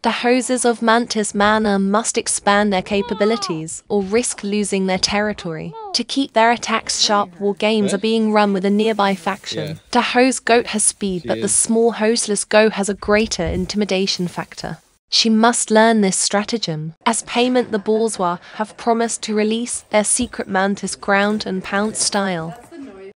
The hoses of Mantis Manor must expand their capabilities or risk losing their territory. To keep their attacks sharp, war games are being run with a nearby faction. The hose goat has speed, but the small hoseless goat has a greater intimidation factor. She must learn this stratagem. As payment, the bourgeois have promised to release their secret Mantis ground and pound style.